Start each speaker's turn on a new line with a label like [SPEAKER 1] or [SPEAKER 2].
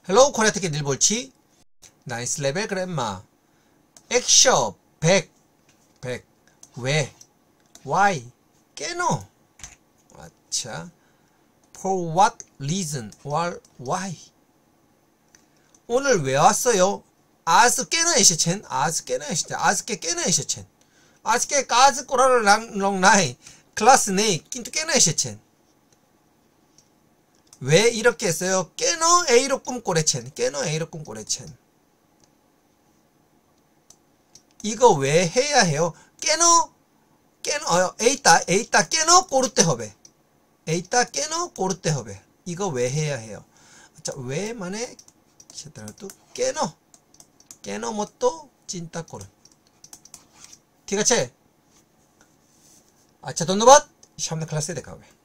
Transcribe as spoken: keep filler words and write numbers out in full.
[SPEAKER 1] Hello, 코리아 티켓 일볼치. 나이스 레벨 그랜마. 액션 백. 백. 왜? Why? 깨노. 아차. For what reason or why? 오늘 왜 왔어요? 아스 깨나 에시첸. 아스 깨나 에시첸. 아스 깨 깨나 에시첸. 아스 깨 까즈 꼬라를 랑 나이. 클래스 네이 낀투 깨나 에시첸. 왜 이렇게 했어요? 깨너 에이로 꿈꼬레첸. 깨너 에이로 꿈꼬레첸. 이거 왜 해야 해요? 깨너 깨너 어, 에이따 에이따 깨너 꼬르테 허베. 에이따 깨너 꼬르테 허베. 이거 왜 해야 해요? 자, 왜 만에 또 깨너 깨너 못도 찐따 꼬르. 티가체. 아차 돈노밭 샴나 클래스에 대가베.